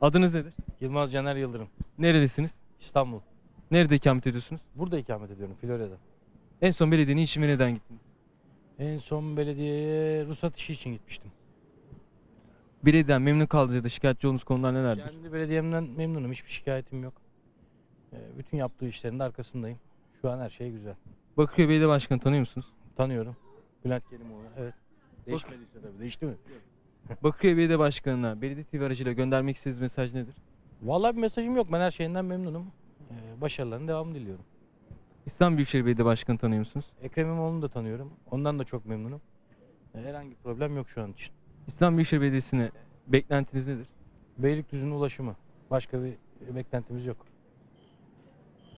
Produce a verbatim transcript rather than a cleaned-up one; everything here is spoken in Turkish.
Adınız nedir? Yılmaz Caner Yıldırım. Nerelisiniz? İstanbul. Nerede ikamet ediyorsunuz? Burada ikamet ediyorum, Florya'da. En son belediyenin işime neden gittiniz? En son belediyeye ruhsat işi için gitmiştim. Belediyeden memnun kaldığınız ya da şikayetçi olduğunuz konular nelerdir? Kendi belediyemden memnunum, hiçbir şikayetim yok. Ee, Bütün yaptığı işlerin de arkasındayım. Şu an her şey güzel. Bakırköy Belediye Başkanı tanıyor musunuz? Tanıyorum. Bülent Kerimoğlu, evet. Değişmediyse tabii, değişti mi? Bakırköy Belediye Başkanı'na Belediye T V aracıyla göndermek istediğiniz mesaj nedir? Vallahi bir mesajım yok, ben her şeyinden memnunum. Ee, Başarılarının devamını diliyorum. İstanbul Büyükşehir Belediye Başkanı tanıyor musunuz? Ekrem İmamoğlu'nu da tanıyorum, ondan da çok memnunum. Ee, Herhangi bir problem yok şu an için. İstanbul Büyükşehir Belediyesi'ne beklentiniz nedir? Beylikdüzü'nün ulaşımı, başka bir beklentimiz yok.